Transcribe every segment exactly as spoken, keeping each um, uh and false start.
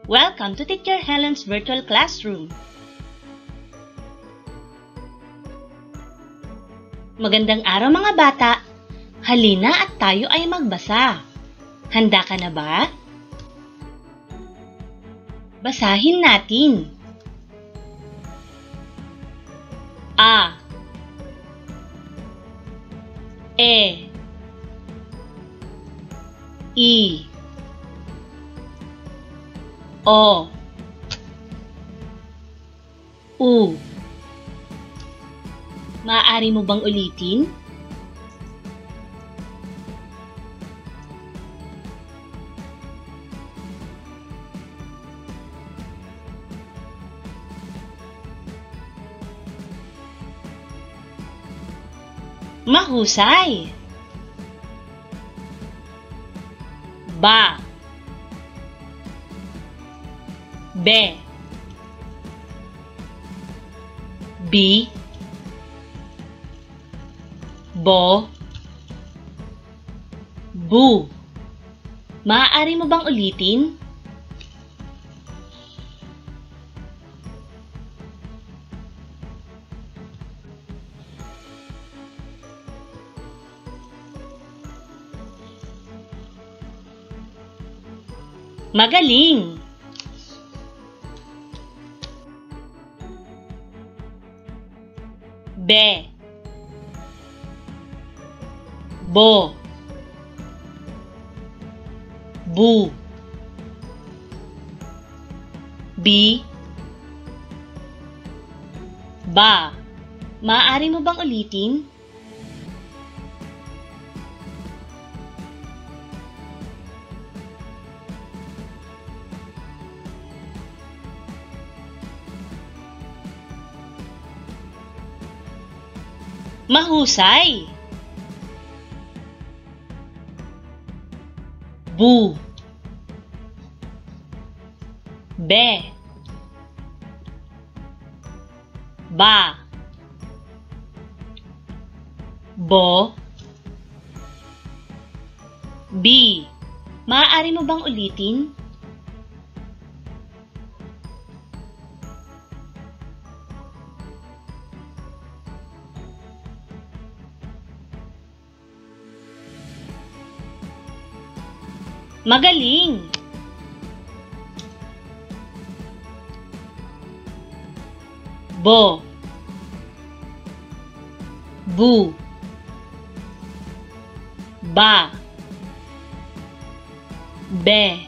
Welcome to Teacher Helen's Virtual Classroom. Magandang araw mga bata! Halina at tayo ay magbasa. Handa ka na ba? Basahin natin. A E I O U. Maaari mo bang ulitin? Mahusay! Ba Be Bi Bo Bu. Maaari mo bang ulitin? Magaling! Be Bo Bu Bi Ba. Maaari mo bang ulitin? Mahusay! Bu Be Ba Bo Bi. Maaari mo bang ulitin? Magaling! Bo Bu Ba Be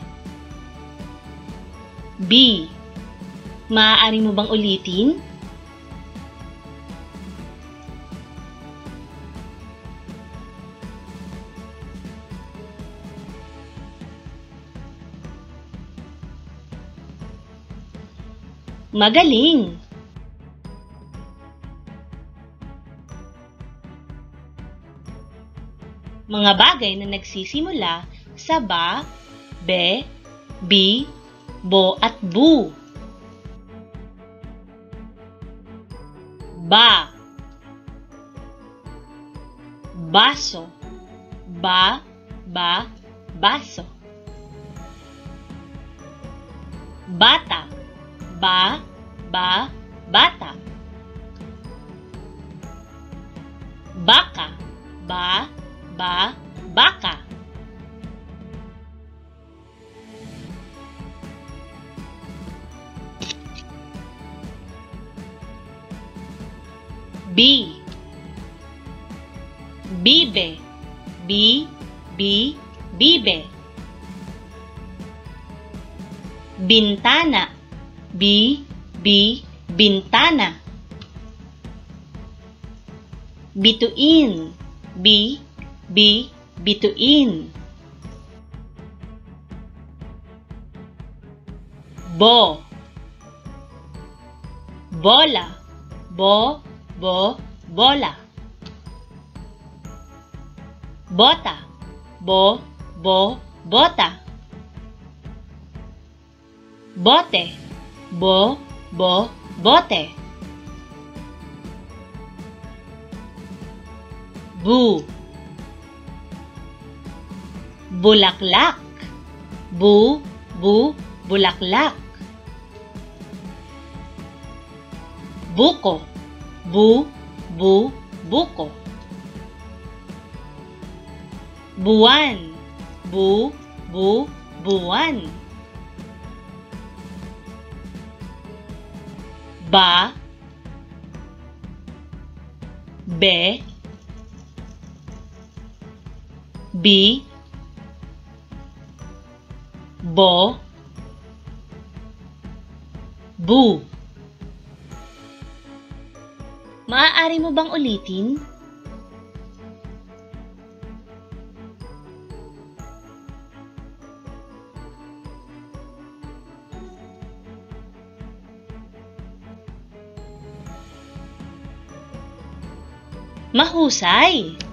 Bi. Maaari mo bang ulitin? Magaling! Mga bagay na nagsisimula sa ba, be, bi, bo at bu. Ba Baso. Ba, ba, baso. Bata. Ba, ba, bata. Baka. Ba, ba, baka. Bi Bibe. Bi, bi, bibe. Bintana. Bi, bi, bintana. Bituin. Bi, bi, bituin. Bo Bola. Bo, bo, bola. Bota. Bo, bo, bota. Bote. Bo, bo, bote. Bu Bulaklak. Bu, bu, bulaklak. Buko, bu, bu, buko. Buwan, bu, bu, buwan. Ba, be, bi, bo, bu. Maaari mo bang ulitin? Mahusay!